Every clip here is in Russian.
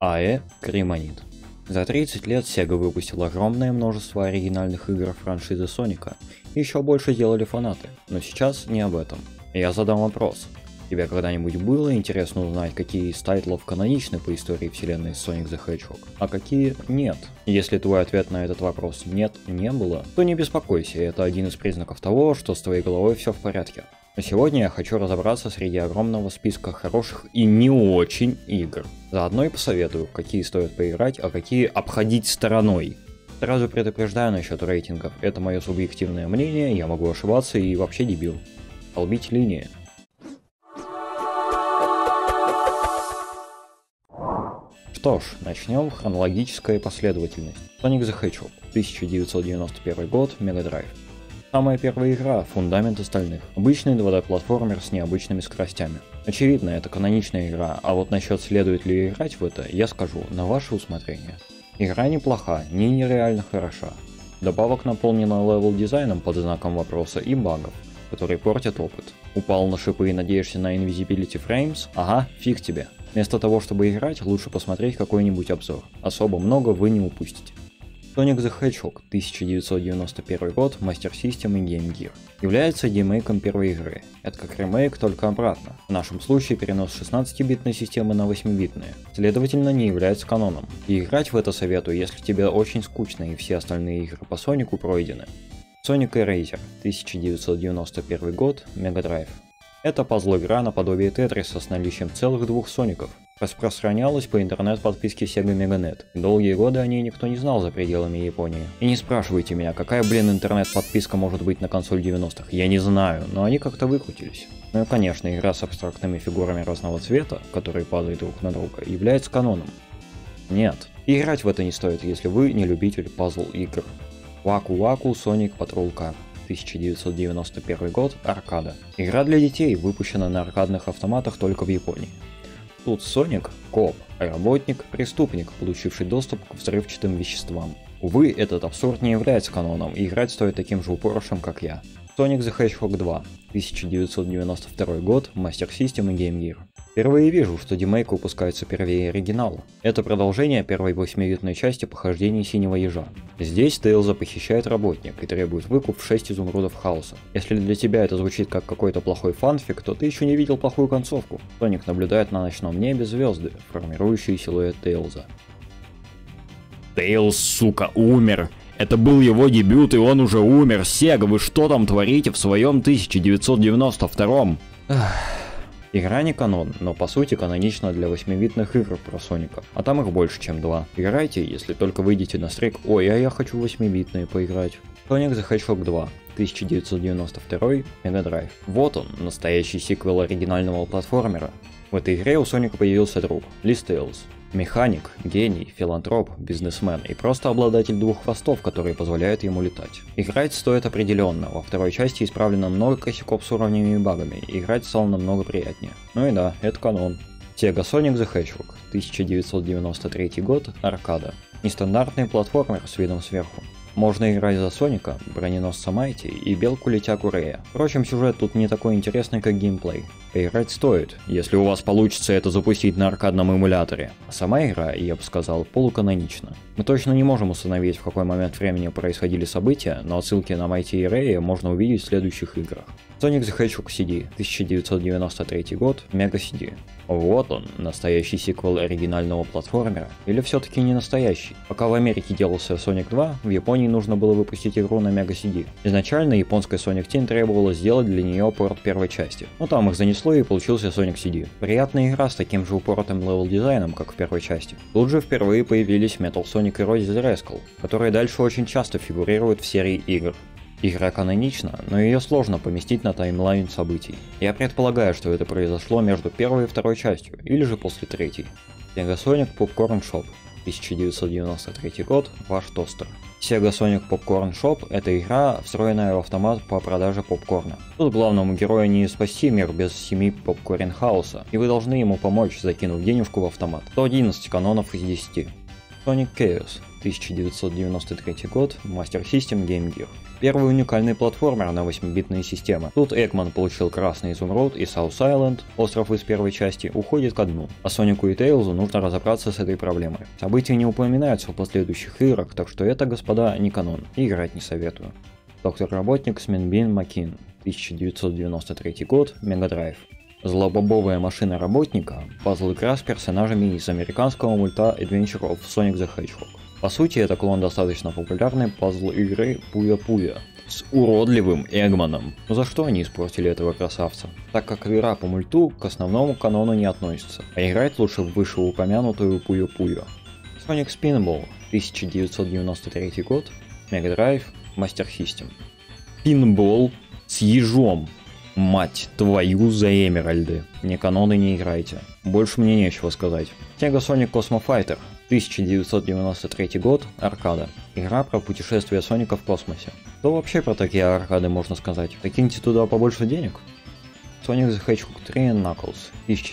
АЭ Кремонит. За 30 лет Sega выпустила огромное множество оригинальных игр франшизы Соника, и еще больше сделали фанаты, но сейчас не об этом. Я задам вопрос. Тебе когда-нибудь было интересно узнать, какие из тайтлов каноничны по истории вселенной Sonic the Hedgehog, а какие нет? Если твой ответ на этот вопрос нет, не было, то не беспокойся, это один из признаков того, что с твоей головой все в порядке. Но сегодня я хочу разобраться среди огромного списка хороших и не очень игр. Заодно и посоветую, какие стоит поиграть, а какие обходить стороной. Сразу предупреждаю насчет рейтингов, это мое субъективное мнение, я могу ошибаться и вообще дебил. Долбить линии. Что ж, начнем в хронологической последовательности. Sonic the Hedgehog, 1991 год, Mega Drive. Самая первая игра, фундамент остальных. Обычный 2D-платформер с необычными скоростями. Очевидно, это каноничная игра, а вот насчет следует ли играть в это, я скажу, на ваше усмотрение. Игра неплоха, не нереально хороша. Добавок наполнена левел-дизайном под знаком вопроса и багов, которые портят опыт. Упал на шипы и надеешься на Invisibility Frames? Ага, фиг тебе. Вместо того, чтобы играть, лучше посмотреть какой-нибудь обзор. Особо много вы не упустите. Sonic the Hedgehog, 1991 год, Master System и Game Gear. Является ремейком первой игры. Это как ремейк, только обратно. В нашем случае перенос 16-битной системы на 8-битные. Следовательно, не является каноном. И играть в это советую, если тебе очень скучно и все остальные игры по Сонику пройдены. Sonic Eraser, 1991 год, Mega Drive. Это пазл-игра наподобие Тетриса с наличием целых двух Соников. Распространялась по интернет-подписке Sega Meganet. Долгие годы о ней никто не знал за пределами Японии. И не спрашивайте меня, какая, интернет-подписка может быть на консоль 90-х. Я не знаю, но они как-то выкрутились. Ну и конечно, игра с абстрактными фигурами разного цвета, которые падают друг на друга, является каноном. Нет, играть в это не стоит, если вы не любитель пазл-игр. Waku Waku Sonic Patrol Car. 1991 год, аркада. Игра для детей, выпущена на аркадных автоматах только в Японии. Тут Соник – коп, а работник – преступник, получивший доступ к взрывчатым веществам. Увы, этот абсурд не является каноном, и играть стоит таким же упорышем, как я. Sonic the Hedgehog 2, 1992 год, Master System и Game Gear. Впервые вижу, что демейк выпускается первее оригинала. Это продолжение первой 8-битной части похождений Синего Ежа. Здесь Тейлза похищает работник и требует выкуп в 6 изумрудов хаоса. Если для тебя это звучит как какой-то плохой фанфик, то ты еще не видел плохую концовку. Соник наблюдает на ночном небе звезды, формирующие силуэт Тейлза. Тейлз, сука, умер! Это был его дебют, и он уже умер. Sega, вы что там творите в своем 1992-м? Игра не канон, но по сути канонична для 8-битных игр про Соника, а там их больше, чем 2. Играйте, если только выйдете на стрик «Ой, а я хочу 8-битные поиграть». Sonic the Hedgehog 2, 1992, Mega Drive. Вот он, настоящий сиквел оригинального платформера. В этой игре у Соника появился друг, Liz Tails. Механик, гений, филантроп, бизнесмен и просто обладатель двух хвостов, которые позволяют ему летать. Играть стоит определенно, во второй части исправлено много косяков с уровнями и багами, и играть стало намного приятнее. Ну и да, это канон. Sega Sonic the Hedgehog, 1993 год, аркада. Нестандартный платформер с видом сверху. Можно играть за Соника, броненосца Майти и белку-летяку Рэя. Впрочем, сюжет тут не такой интересный, как геймплей. Поиграть стоит, если у вас получится это запустить на аркадном эмуляторе. А сама игра, я бы сказал, полуканонична. Мы точно не можем установить, в какой момент времени происходили события, но отсылки на Майти и Рэя можно увидеть в следующих играх. Sonic the Hedgehog CD, 1993 год, Mega CD. Вот он, настоящий сиквел оригинального платформера. Или все-таки не настоящий? Пока в Америке делался Sonic 2, в Японии нужно было выпустить игру на Mega CD. Изначально японская Sonic Team требовала сделать для нее порт первой части. Но там их занесло и получился Sonic CD. Приятная игра с таким же упоротым левел-дизайном, как в первой части. Тут же впервые появились Metal Sonic и Rosie the Rascal, которые дальше очень часто фигурируют в серии игр. Игра канонична, но ее сложно поместить на таймлайн событий. Я предполагаю, что это произошло между первой и второй частью, или же после третьей. Sega Sonic Popcorn Shop, 1993 год, ваш тостер. Sega Sonic Popcorn Shop – это игра, встроенная в автомат по продаже попкорна. Тут главному герою не спасти мир без 7 попкорн-хауса, и вы должны ему помочь, закинув денежку в автомат. 111 канонов из 10. Sonic Chaos, 1993 год, Master System Game Gear. Первый уникальный платформер на 8-битные системы. Тут Экман получил Красный Изумруд, и South Island, остров из первой части, уходит ко дну. А Сонику и Тейлзу нужно разобраться с этой проблемой. События не упоминаются в последующих играх, так что это, господа, не канон, и играть не советую. Доктор-работник Сменбин Макин, 1993 год, Mega Drive. Злобобовая машина работника – пазл-игра с персонажами из американского мульта Adventure of Sonic the Hedgehog. По сути, это клон достаточно популярной пазл-игры Пуя-Пуя с уродливым Эгманом. Но за что они испортили этого красавца? Так как игра по мульту к основному канону не относится, а играть лучше в вышеупомянутую Пуя-Пуя. Sonic Spinball, 1993 год, Mega Drive, Master System. Пинбол с ежом. Мать твою за Эмеральды. Не каноны не играйте. Больше мне нечего сказать. Sega Sonic Cosmo Fighter, 1993 год, аркада. Игра про путешествие Соника в космосе. Что вообще про такие аркады можно сказать? Закиньте туда побольше денег. Sonic the Hedgehog 3 and Knuckles,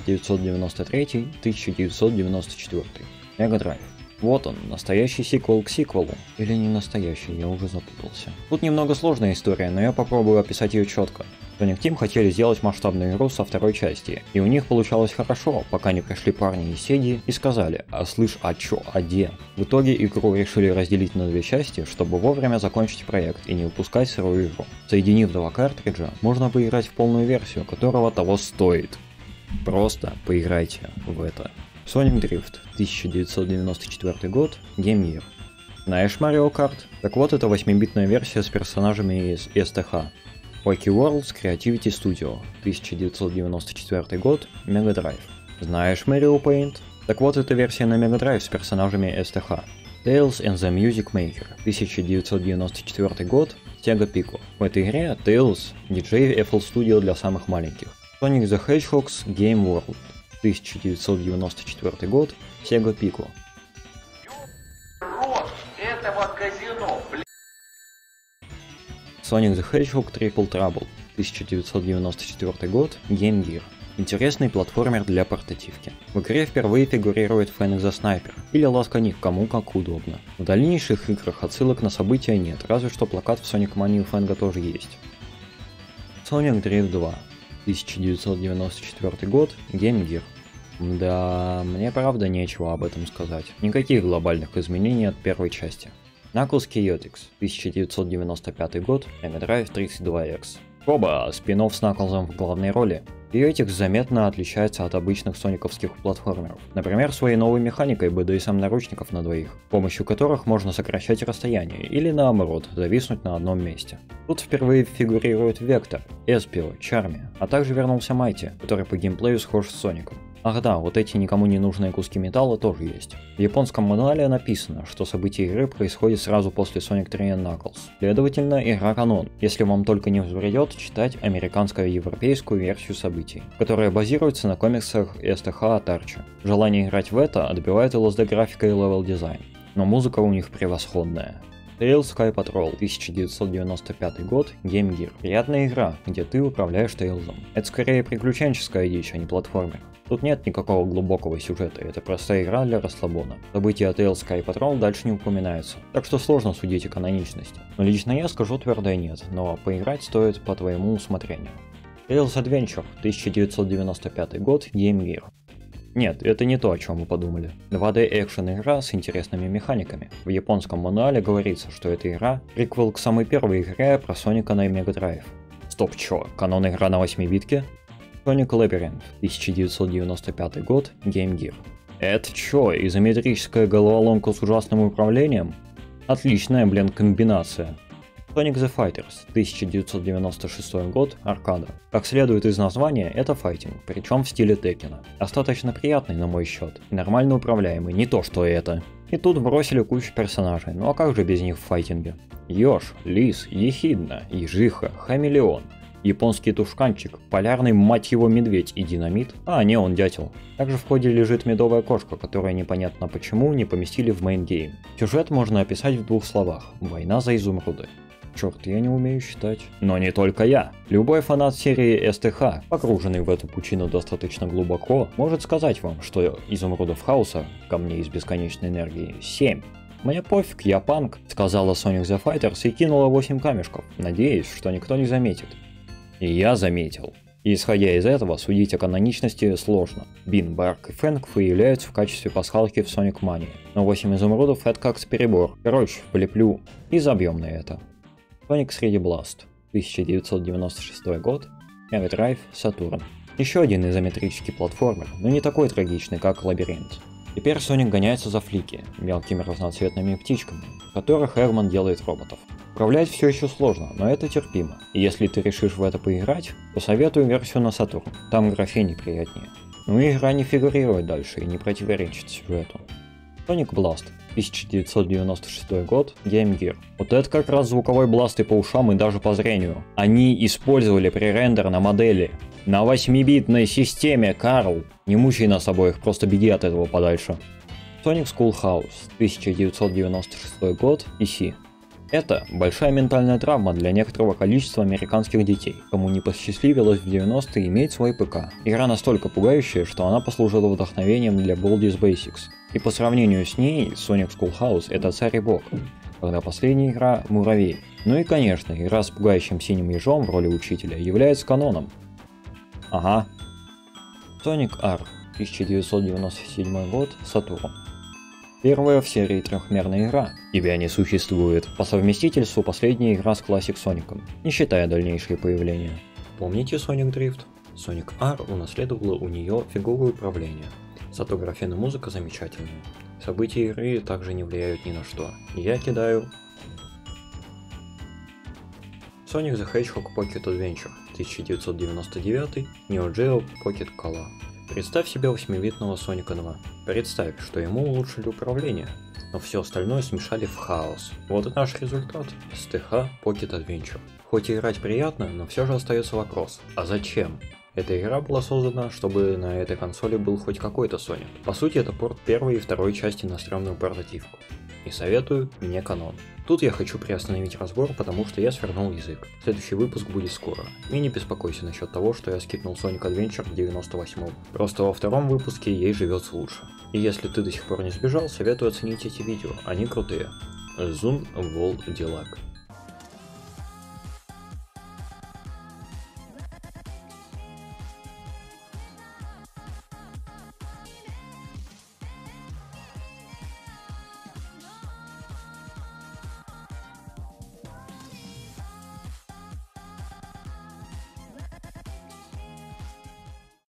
1993-1994. Mega Drive. Вот он, настоящий сиквел к сиквелу. Или не настоящий, я уже запутался. Тут немного сложная история, но я попробую описать ее четко. Sonic Team хотели сделать масштабную игру со второй части, и у них получалось хорошо, пока не пришли парни из Sega и сказали: «А слышь, а чё, а где?». В итоге игру решили разделить на две части, чтобы вовремя закончить проект и не упускать сырую игру. Соединив два картриджа, можно поиграть в полную версию, которого того стоит. Просто поиграйте в это. Sonic Drift, 1994 год, Game Gear. Знаешь Mario Kart? Так вот, это 8-битная версия с персонажами из STH. Wacky Worlds Creativity Studio, 1994 год, Mega Drive. Знаешь Mario Paint? Так вот, это версия на Mega Drive с персонажами STH. Tales and the Music Maker, 1994 год, Sega Pico. В этой игре Tales – DJ FL Studio для самых маленьких. Sonic the Hedgehog's Game World, 1994 год, Sega Pico. Это вот казино, блин. Sonic the Hedgehog Triple Trouble, 1994 год, Game Gear. Интересный платформер для портативки. В игре впервые фигурирует Fang the Sniper, или Ласканик, кому как удобно. В дальнейших играх отсылок на события нет, разве что плакат в Sonic Mania у Фэнга тоже есть. Sonic Drift 2, 1994 год, Game Gear. Да, мне правда нечего об этом сказать. Никаких глобальных изменений от первой части. Knuckles Chaotix, 1995 год, Mega Drive 32X. Оба, спин-офф с Knuckles'ом в главной роли. Chaotix заметно отличается от обычных сониковских платформеров. Например, своей новой механикой BDSM наручников на двоих, с помощью которых можно сокращать расстояние, или наоборот, зависнуть на одном месте. Тут впервые фигурирует Вектор, Эспио, Чарми, а также вернулся Майти, который по геймплею схож с Соником. Ах да, вот эти никому не нужные куски металла тоже есть. В японском мануале написано, что события игры происходят сразу после Sonic 3 and Knuckles. Следовательно, игра канон, если вам только не взбредет читать американско-европейскую версию событий, которая базируется на комиксах STH от Archie. Желание играть в это отбивает LSD графика и левел дизайн, но музыка у них превосходная. Tails Sky Patrol, 1995 год, Game Gear. Приятная игра, где ты управляешь Тейлзом. Это скорее приключенческая дичь, а не платформер. Тут нет никакого глубокого сюжета, это простая игра для расслабона. События Tails Sky Patrol дальше не упоминаются, так что сложно судить о каноничности. Но лично я скажу твердое нет, но поиграть стоит по твоему усмотрению. Tails Adventure, 1995 год, Game Gear. Нет, это не то, о чем вы подумали. 2D экшен игра с интересными механиками. В японском мануале говорится, что эта игра приквел к самой первой игре про Соника на Mega Drive. Стоп, чё, канон игра на 8-битке? Sonic Labyrinth, 1995 год, Game Gear. Это чё, изометрическая головоломка с ужасным управлением? Отличная, блин, комбинация. Sonic the Fighters, 1996 год, аркада. Как следует из названия, это файтинг, причем в стиле Текена. Достаточно приятный на мой счет, и нормально управляемый, не то что это. И тут бросили кучу персонажей, ну а как же без них в файтинге? Ёж, Лис, Ехидна, Ежиха, Хамелеон, японский тушканчик, полярный мать его медведь и динамит, а не, он дятел. Также в ходе лежит медовая кошка, которая непонятно почему не поместили в мейн гейм. Сюжет можно описать в двух словах: война за изумруды. Черт, я не умею считать. Но не только я. Любой фанат серии СТХ, погруженный в эту пучину достаточно глубоко, может сказать вам, что изумрудов хаоса, камней из бесконечной энергии, 7. «Мне пофиг, я панк», — сказала Sonic the Fighters и кинула 8 камешков, надеясь, что никто не заметит. И я заметил. И исходя из этого, судить о каноничности сложно. Бин, Барк и Фэнк появляются в качестве пасхалки в Sonic Mania. Но 8 изумрудов — это как-то перебор. Короче, влеплю и забьем на это. Sonic 3D Blast, 1996 год, Mega Drive, Saturn. Еще один изометрический платформер, но не такой трагичный, как Лабиринт. Теперь Sonic гоняется за Флики, мелкими разноцветными птичками, в которых Эрман делает роботов. Управлять все еще сложно, но это терпимо. И если ты решишь в это поиграть, то советую версию на Saturn, там графений приятнее. Но игра не фигурирует дальше и не противоречит сюжету. Sonic Blast, 1996 год, Game Gear. Вот это как раз звуковой бласт и по ушам, и даже по зрению. Они использовали пререндер на модели. На 8-битной системе, Карл. Не мучай нас обоих, просто беги от этого подальше. Sonic Schoolhouse, 1996 год, PC. Это большая ментальная травма для некоторого количества американских детей, кому не посчастливилось в 90-е иметь свой ПК. Игра настолько пугающая, что она послужила вдохновением для Baldi's Basics. И по сравнению с ней, Sonic Schoolhouse — это царь и бог, когда последняя игра — муравей. Ну и конечно, игра с пугающим синим ежом в роли учителя является каноном. Ага. Sonic R, 1997 год, Saturn. Первая в серии трехмерная игра. Тебя не существует. По совместительству последняя игра с Classic Соником, не считая дальнейшие появления. Помните Sonic Drift? Sonic R унаследовала у нее фиговое управление. Зато графен и музыка замечательные. События игры также не влияют ни на что. Я кидаю... Sonic the Hedgehog Pocket Adventure, 1999, Neo Geo Pocket Color. Представь себе 8-битного Соника 2. Представь, что ему улучшили управление, но все остальное смешали в хаос. Вот и наш результат. STH Pocket Adventure. Хоть и играть приятно, но все же остается вопрос. А зачем? Эта игра была создана, чтобы на этой консоли был хоть какой-то Sonic. По сути, это порт первой и второй части на стрёмную портативку. И советую, не канон. Тут я хочу приостановить разбор, потому что я свернул язык. Следующий выпуск будет скоро. И не беспокойся насчет того, что я скипнул Sonic Adventure в 98-м. Просто во втором выпуске ей живется лучше. И если ты до сих пор не сбежал, советую оценить эти видео, они крутые. Zoom Wall Dilag.